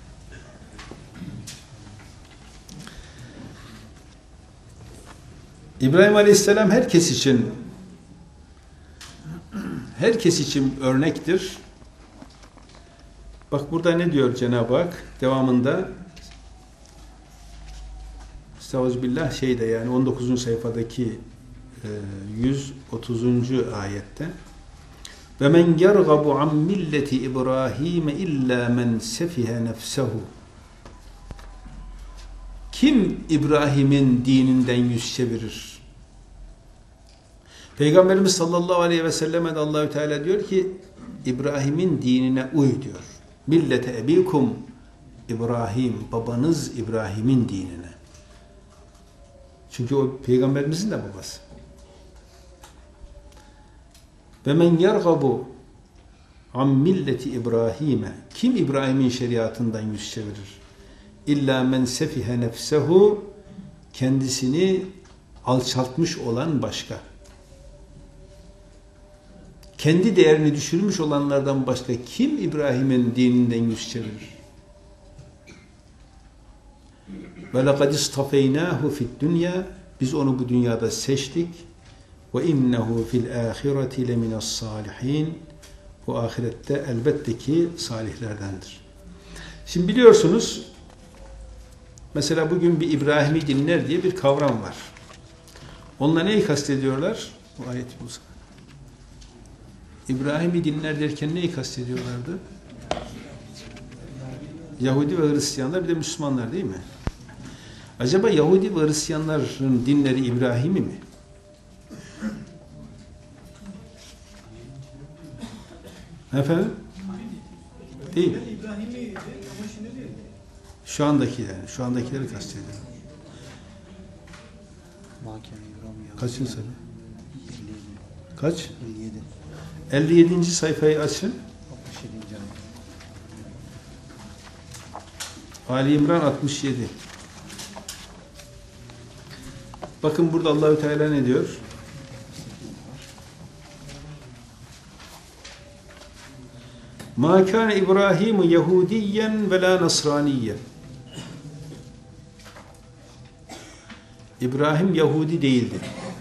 İbrahim Aleyhisselam herkes için örnektir. Bak burada ne diyor Cenab-ı Hak devamında? Estağfirullah şeyde yani 19. sayfadaki 130. ayette ve men yergabu an milleti İbrahim illa men sefihe nefsehu. Kim İbrahim'in dininden yüz çevirir? Peygamberimiz sallallahu aleyhi ve selleme de Allahü Teala diyor ki İbrahim'in dinine uy diyor. Millete ebikum İbrahim, babanız İbrahim'in dinine. Çünkü o peygamberimizin de babası. Ve men yergabu an milleti İbrahim'e. Kim İbrahim'in şeriatından yüz çevirir? İlla men sefihe nefsehu, kendisini alçaltmış olan başka. Kendi değerini düşürmüş olanlardan başka kim İbrahim'in dininden yüz çevirir? Ve lekad istafeynâhu fid dünya, biz onu bu dünyada seçtik. Ve innehu fil âhireti leminas salihin, bu ahirette elbette ki salihlerdendir. Şimdi biliyorsunuz mesela bugün bir İbrahim'i dinler diye bir kavram var. Onunla neyi kastediyorlar? Bu ayeti bulsa. İbrahim'i dinler derken neyi kastediyorlardı? Yahudi ve Hristiyanlar, bir de Müslümanlar değil mi? Acaba Yahudi ve Hristiyanların dinleri İbrahim'i mi? Efendim? Değil. Şu andaki yani. Şu andakileri kastediyorum. Kaçıncı sayfa? Kaç? 57. 57. sayfayı açın. 67. Ali İmran 67. Bakın burada Allahü Teala ne diyor? Ma kana İbrahim Yahudiyen ve la Nasraniyen. İbrahim Yahudi değildi.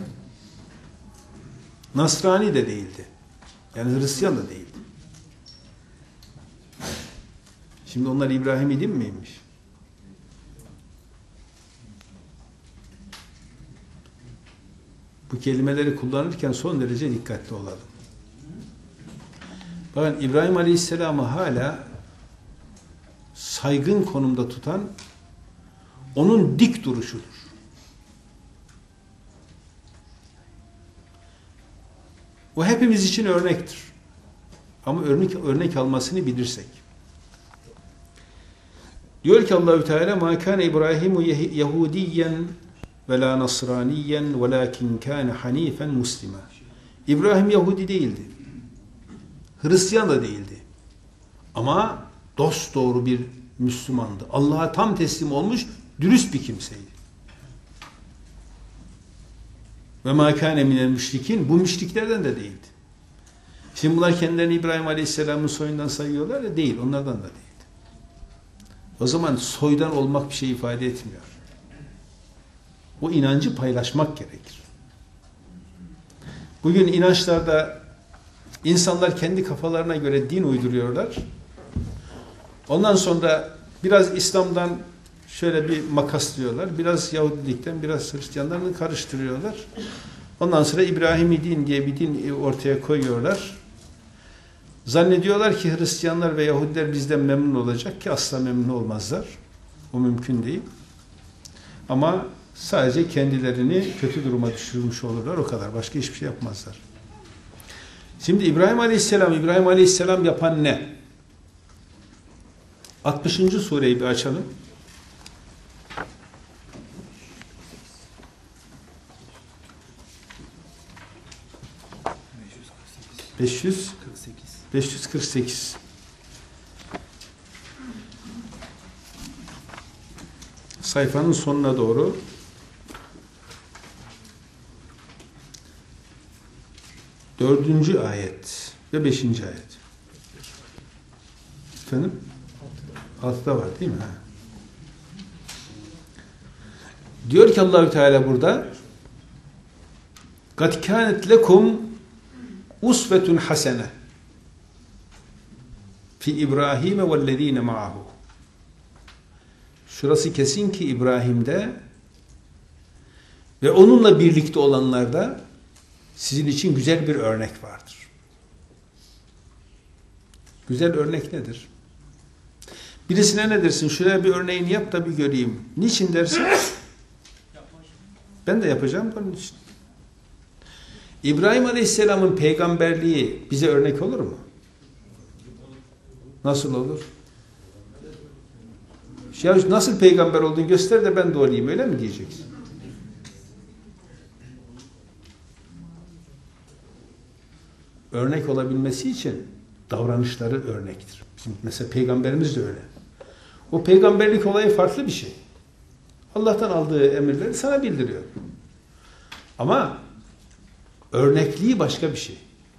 Nasrani de değildi. Yani Hristiyan da değildi. Şimdi onlar İbrahim'i din miymiş? Bu kelimeleri kullanırken son derece dikkatli olalım. Bakın İbrahim Aleyhisselam'ı hala saygın konumda tutan onun dik duruşudur. O hepimiz için örnektir. Ama örnek almasını bilirsek. Diyor ki Allahü Teala ma kana İbrahimu Yahudiyen ve la Nasraniyen velakin kana hanifen muslima. İbrahim Yahudi değildi. Hristiyan da değildi. Ama dosdoğru bir Müslümandı. Allah'a tam teslim olmuş dürüst bir kimseydi. Ve mâ kâne minel müşrikin, bu müşriklerden de değildi. Şimdi bunlar kendilerini İbrahim Aleyhisselam'ın soyundan sayıyorlar ya, değil, onlardan da değildi. O zaman soydan olmak bir şey ifade etmiyor. O inancı paylaşmak gerekir. Bugün inançlarda insanlar kendi kafalarına göre din uyduruyorlar. Ondan sonra biraz İslam'dan şöyle bir makaslıyorlar. Biraz Yahudilikten, biraz Hristiyanlarını karıştırıyorlar. Ondan sonra İbrahim'i din diye bir din ortaya koyuyorlar. Zannediyorlar ki Hristiyanlar ve Yahudiler bizden memnun olacak, ki asla memnun olmazlar. O mümkün değil. Ama sadece kendilerini kötü duruma düşürmüş olurlar, o kadar. Başka hiçbir şey yapmazlar. Şimdi İbrahim Aleyhisselam yapan ne? 60. sureyi bir açalım. 48. 548. Sayfanın sonuna doğru dördüncü ayet ve 5. ayet. Efendim? Altta var değil mi? Ha. Diyor ki Allahü Teala burada قَدْ كَانَتْ لَكُمْ usvetun hasene fi İbrahim vellezine ma'ahu. Şurası kesin ki İbrahim'de ve onunla birlikte olanlarda sizin için güzel bir örnek vardır. Güzel örnek nedir? Birisine ne dersin? Şuraya bir örneğini yap da bir göreyim. Niçin dersin? Ben de yapacağım onun için. İbrahim Aleyhisselam'ın peygamberliği bize örnek olur mu? Nasıl olur? Ya nasıl peygamber olduğunu göster de ben de olayım, öyle mi diyeceksin? Örnek olabilmesi için davranışları örnektir. Bizim mesela peygamberimiz de öyle. O peygamberlik olayı farklı bir şey. Allah'tan aldığı emirleri sana bildiriyor. Ama örnekliği başka bir şey.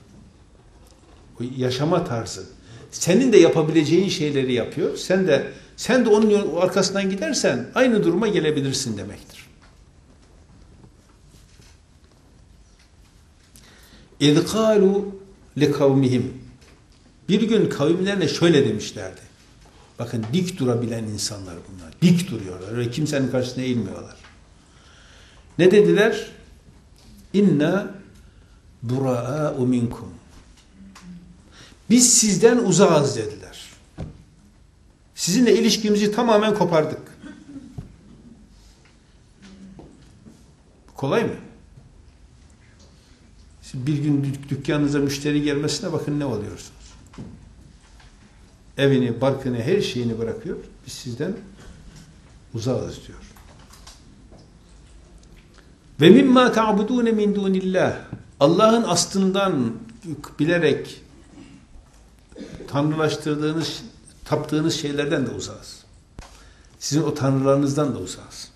O yaşama tarzı. Senin de yapabileceğin şeyleri yapıyor. Sen de onun arkasından gidersen aynı duruma gelebilirsin demektir. اِذْ قَالُوا لِقَوْمِهِمْ Bir gün kavimlerine şöyle demişlerdi. Bakın dik durabilen insanlar bunlar. Dik duruyorlar. Öyle kimsenin karşısına eğilmiyorlar. Ne dediler? İnna bura'a'u minkum. Biz sizden uzağız dediler. Sizinle ilişkimizi tamamen kopardık. Kolay mı? Bir gün dükkanınıza müşteri gelmesine bakın ne oluyorsunuz. Evini, barkını, her şeyini bırakıyor. Biz sizden uzağız diyor. Ve mimma ta'budun min dunillah. Allah'ın aslından bilerek tanrılaştırdığınız, taptığınız şeylerden de uzağız. Sizin o tanrılarınızdan da uzağız.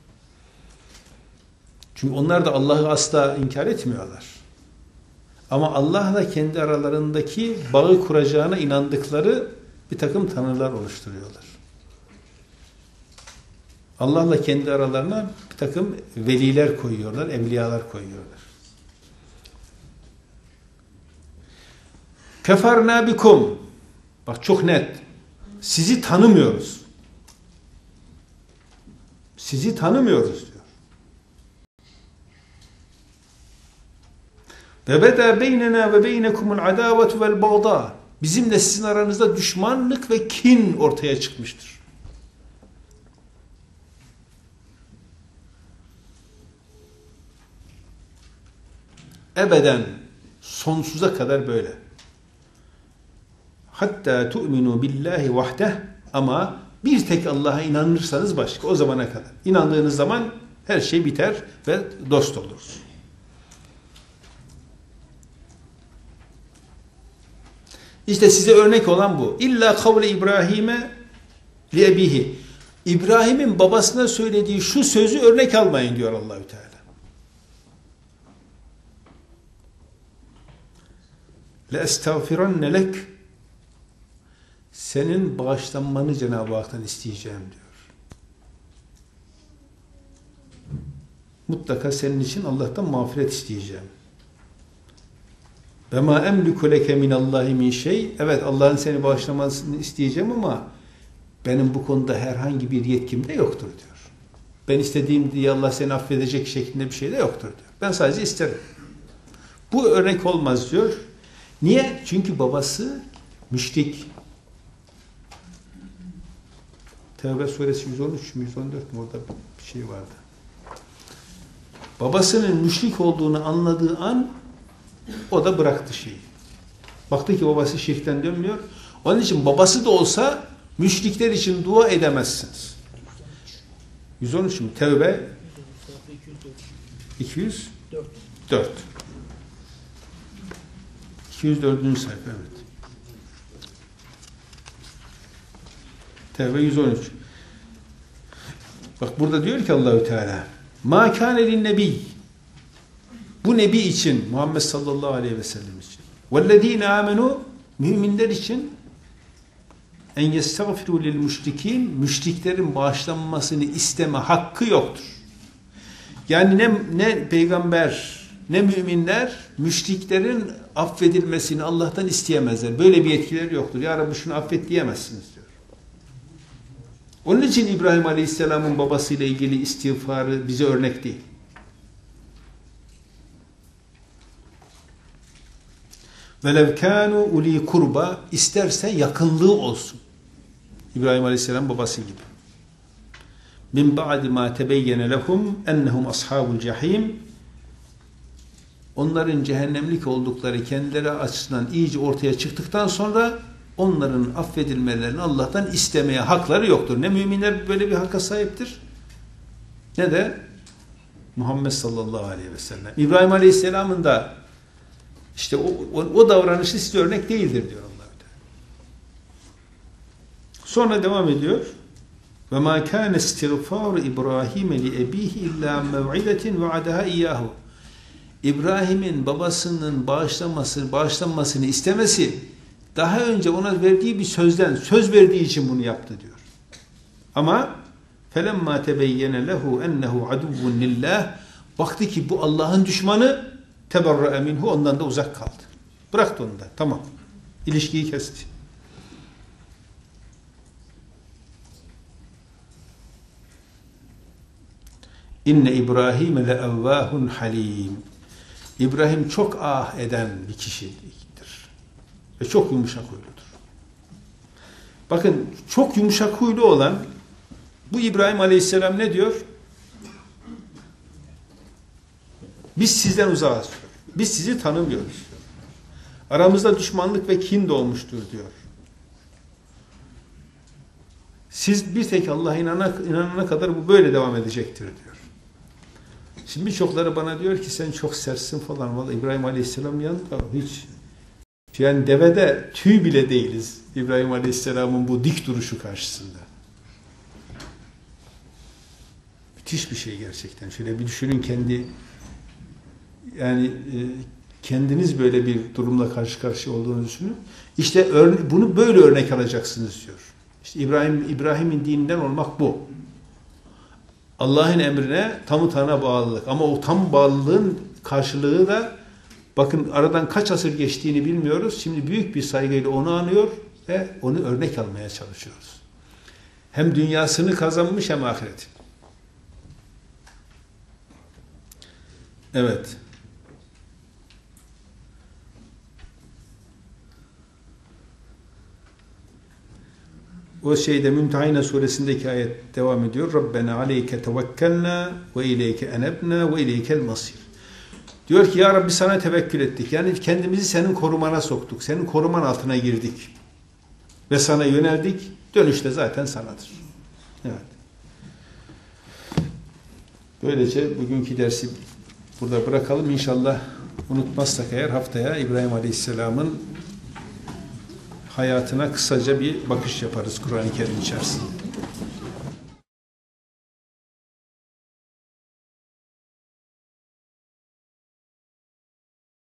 Çünkü onlar da Allah'ı asla inkar etmiyorlar. Ama Allah'la kendi aralarındaki bağı kuracağına inandıkları bir takım tanrılar oluşturuyorlar. Allah'la kendi aralarına bir takım veliler koyuyorlar, evliyalar koyuyorlar. Keferna bikum. Bak çok net. Sizi tanımıyoruz. Sizi tanımıyoruz diyor. Ve beda beynena ve beynekumul adavetu vel bağda. Bizimle sizin aranızda düşmanlık ve kin ortaya çıkmıştır. Ebeden, sonsuza kadar böyle. Hatta tu'minu billahi vahdeh, ama bir tek Allah'a inanırsanız başka, o zamana kadar. İnandığınız zaman her şey biter ve dost oluruz. İşte size örnek olan bu. İlla kavle İbrahim'e li ebihi. İbrahim'in babasına söylediği şu sözü örnek almayın diyor Allahü Teala. Le estağfiranne lek. Senin bağışlanmanı Cenab-ı Hak'tan isteyeceğim diyor. Mutlaka senin için Allah'tan mağfiret isteyeceğim. Ve ma emliku leke minallahi min şey. Evet, Allah'ın seni bağışlamasını isteyeceğim ama benim bu konuda herhangi bir yetkim de yoktur diyor. Ben istediğim diye Allah seni affedecek şeklinde bir şey de yoktur diyor. Ben sadece isterim. Bu örnek olmaz diyor. Niye? Çünkü babası müşrik. Tevbe suresi 113 mi 114 mi, orada bir şey vardı. Babasının müşrik olduğunu anladığı an o da bıraktı şeyi. Baktı ki babası şirkten dönmüyor. Onun için babası da olsa müşrikler için dua edemezsiniz. 113 mi? Tevbe 204. 204. sayfa, evet. Tevbe 113. Bak burada diyor ki Allahü Teala, "Ma kâne lin-nebiyy." Bu nebi için, Muhammed sallallahu aleyhi ve sellem için. "Vellezîne âmenû." Müminler için, "en yestağfirû lil-müşrikîn." Müşriklerin bağışlanmasını isteme hakkı yoktur. Yani ne peygamber, ne müminler müşriklerin affedilmesini Allah'tan isteyemezler. Böyle bir yetkileri yoktur. Ya Rabbi şunu affet diyemezsiniz diyor. Onun için İbrahim Aleyhisselam'ın babasıyla ilgili istiğfarı bize örnek değil. وَلَوْ كَانُوا uli kurba, isterse yakınlığı olsun. İbrahim Aleyhisselam babası gibi. مِنْ بَعْدِ مَا تَبَيَّنَ لَهُمْ اَنَّهُمْ أَصْحَابُ الْجَحِيمِ. Onların cehennemlik oldukları kendileri açısından iyice ortaya çıktıktan sonra onların affedilmelerini Allah'tan istemeye hakları yoktur. Ne müminler böyle bir hakka sahiptir, ne de Muhammed sallallahu aleyhi ve sellem. İbrahim Aleyhisselam'ın da işte o davranışı size örnek değildir diyor Allah. Sonra devam ediyor. Ve ma kana istiğfaru İbrahim li ebihi illa mev'idetin va'adaha iyyahu. İbrahim'in babasının bağışlanmasını istemesi daha önce ona verdiği bir söz verdiği için bunu yaptı diyor. Ama felemma tebeyyene lehu ennehu aduwwun lillah, baktı ki bu Allah'ın düşmanı, teberra'a minhu, ondan da uzak kaldı. Bıraktı onu da. Tamam. İlişkiyi kesti. İnne İbrahim leevvâhun halim. İbrahim çok eden bir kişidir. Ve çok yumuşak huyludur. Bakın, çok yumuşak huylu olan bu İbrahim Aleyhisselam ne diyor? Biz sizden uzağız diyor. Biz sizi tanımıyoruz diyor. Aramızda düşmanlık ve kin doğmuştur diyor. Siz bir tek Allah'a inanana kadar bu böyle devam edecektir diyor. Şimdi birçokları bana diyor ki sen çok sertsin falan. Vallahi İbrahim Aleyhisselam yanında hiç. Yani devede tüy bile değiliz İbrahim Aleyhisselam'ın bu dik duruşu karşısında. Müthiş bir şey gerçekten. Şöyle bir düşünün, kendiniz böyle bir durumla karşı karşıya olduğunu düşünün. İşte bunu böyle örnek alacaksınız diyor. İşte İbrahim'in dininden olmak bu. Allah'ın emrine tamı tamına bağlılık. Ama o tam bağlılığın karşılığı da, bakın aradan kaç asır geçtiğini bilmiyoruz. Şimdi büyük bir saygıyla onu anıyor ve onu örnek almaya çalışıyoruz. Hem dünyasını kazanmış hem ahireti. Evet. O şeyde Mümtehine suresindeki ayet devam ediyor. Rabbena aleyke tevekkelna ve ileyke enebna ve ileykel masir. Diyor ki ya Rabbi sana tevekkül ettik. Yani kendimizi senin korumana soktuk. Senin koruman altına girdik. Ve sana yöneldik. Dönüş de zaten sanadır. Evet. Böylece bugünkü dersi burada bırakalım. İnşallah unutmazsak eğer haftaya İbrahim Aleyhisselam'ın hayatına kısaca bir bakış yaparız Kur'an-ı Kerim içerisinde.